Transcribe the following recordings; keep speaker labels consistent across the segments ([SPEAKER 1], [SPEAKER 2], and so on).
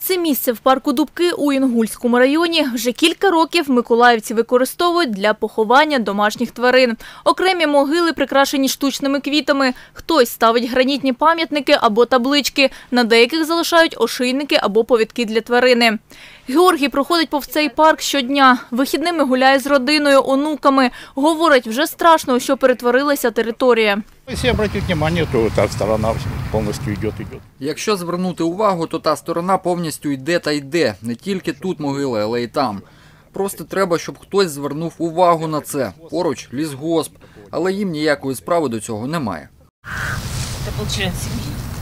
[SPEAKER 1] Це місце в парку Дубки у Інгульському районі вже кілька років миколаївці використовують для поховання домашніх тварин. Окремі могили прикрашені штучними квітами. Хтось ставить гранітні пам'ятники або таблички. На деяких залишають ошейники або повідки для тварини. Георгій проходить повз цей парк щодня. Вихідними гуляє з родиною, онуками. Говорить, вже страшно, що перетворилася територія.
[SPEAKER 2] Якщо звернути увагу, то та сторона повністю йде.
[SPEAKER 3] Якщо звернути увагу, то та сторона повністю йде та йде. Не тільки тут могили, але й там. Просто треба, щоб хтось звернув увагу на це. Поруч лісгосп, але їм ніякої справи до цього немає.
[SPEAKER 4] Це був член сім'ї,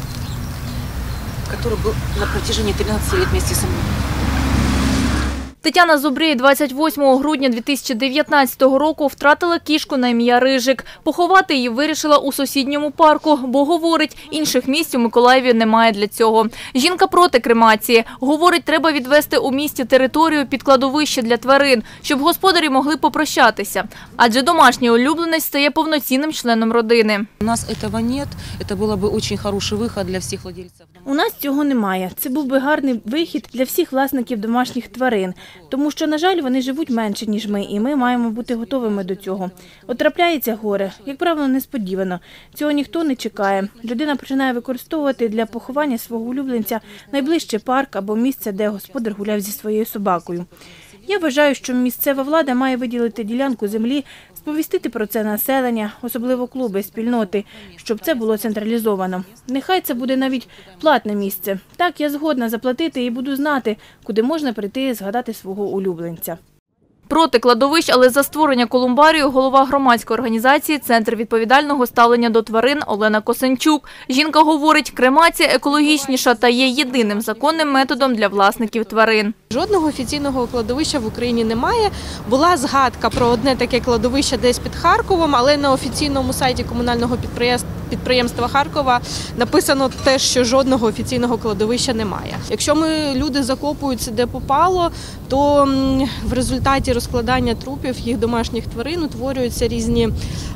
[SPEAKER 4] який був на протяжении 13 років вместе зі мною.
[SPEAKER 1] Тетяна Зубрій 28 грудня 2019 року втратила кішку на ім'я Рижик. Поховати її вирішила у сусідньому парку, бо, говорить, інших місць у Миколаєві немає для цього. Жінка проти кремації. Говорить, треба відвести у місті територію під кладовище для тварин, щоб господарі могли попрощатися. Адже домашній улюбленець стає повноцінним членом родини.
[SPEAKER 4] У нас цього немає. Це був би дуже хороший вихід для всіх власників.
[SPEAKER 5] У нас цього немає. Це був би гарний вихід для всіх власників домашніх тварин. Тому що, на жаль, вони живуть менше, ніж ми, і ми маємо бути готовими до цього. От трапляється горе, як правило, несподівано. Цього ніхто не чекає. Людина починає використовувати для поховання свого улюбленця найближчий парк або місце, де господар гуляв зі своєю собакою. Я вважаю, що місцева влада має виділити ділянку землі, сповістити про це населення, особливо клуби, спільноти, щоб це було централізовано. Нехай це буде навіть платне місце. Так, я згодна заплатити і буду знати, куди можна прийти і згадати свого улюбленця.
[SPEAKER 1] Проти кладовищ, але за створення колумбарію голова громадської організації «Центр відповідального ставлення до тварин» Олена Косенчук. Жінка говорить, кремація екологічніша та є єдиним законним методом для власників тварин.
[SPEAKER 6] Жодного офіційного кладовища в Україні немає. Була згадка про одне таке кладовище десь під Харковом, але на офіційному сайті комунального підприємства Харкова написано те, що жодного офіційного кладовища немає. Якщо люди закопуються де попало, то в результаті розкладання трупів їх домашніх тварин утворюються різні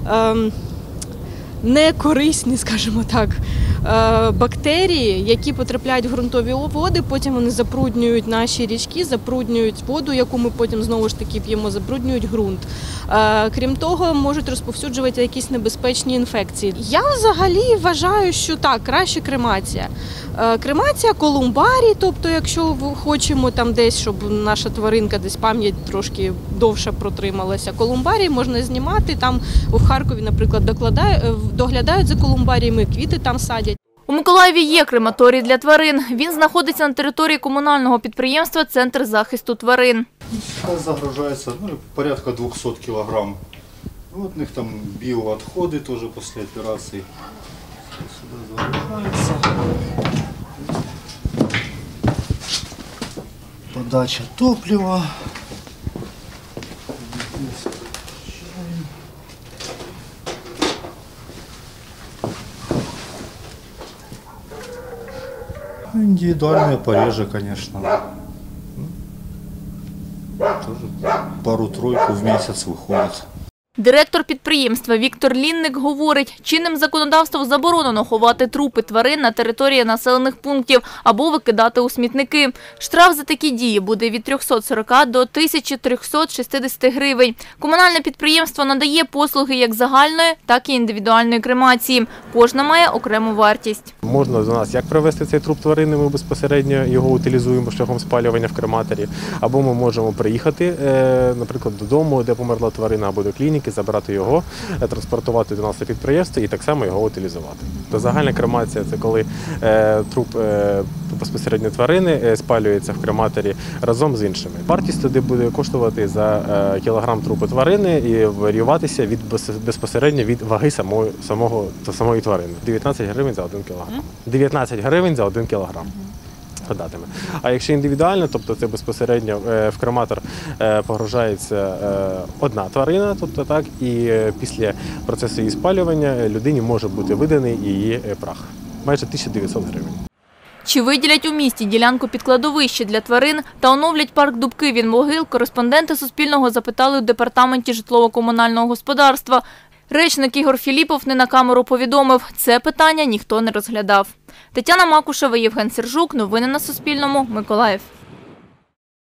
[SPEAKER 6] некорисні, скажімо так, бактерії, які потрапляють в ґрунтові води, потім вони забруднюють наші річки, забруднюють воду, яку ми потім знову ж таки п'ємо, забруднюють ґрунт. Крім того, можуть розповсюджувати якісь небезпечні інфекції. Я взагалі вважаю, що так, краще кремація. Кремація, колумбарій, тобто якщо хочемо там десь, щоб наша тваринка десь пам'ять трошки довше протрималася, колумбарій можна знімати, там в Харкові, наприклад, доглядають за колумбаріями, квіти там садять.
[SPEAKER 1] У Миколаєві є крематорій для тварин. Він знаходиться на території комунального підприємства «Центр захисту тварин».
[SPEAKER 7] Зараз загружається порядка 200 кілограм. От у них там біовідходи теж після операції. Сюди загружається. Подача топлива. Индивидуальные порежи, конечно. Тоже пару-тройку в месяц выходит.
[SPEAKER 1] Директор підприємства Віктор Лінник говорить, чинним законодавством заборонено ховати трупи тварин на території населених пунктів або викидати у смітники. Штраф за такі дії буде від 340 до 1360 гривень. Комунальне підприємство надає послуги як загальної, так і індивідуальної кремації. Кожна має окрему вартість.
[SPEAKER 8] Можна до нас як привезти цей труп тварини, ми безпосередньо його утилізуємо шляхом спалювання в крематорі, або ми можемо приїхати, наприклад, додому, де померла тварина, або до клініки, забирати його, транспортувати до нас на підприємство і так само його утилізувати. Загальна кремація – це коли труп безпосередньо тварини спалюється в крематорі разом з іншими. Вартість туди буде коштувати за кілограм трупу тварини і варіюватися безпосередньо від ваги самої тварини. 19 гривень за 1 кілограм. 19 гривень за 1 кілограм. А якщо індивідуально, тобто це безпосередньо в крематор погружається одна тварина, тобто так, і після процесу її спалювання людині може бути виданий її прах. Майже 1900 гривень.
[SPEAKER 1] Чи виділять у місті ділянку під кладовище для тварин та оновлять парк Дубки від могил, кореспонденти Суспільного запитали у департаменті житлово-комунального господарства. Речник Ігор Філіпов не на камеру повідомив, це питання ніхто не розглядав. Тетяна Макушева, Євген Сержук. Новини на Суспільному. Миколаїв.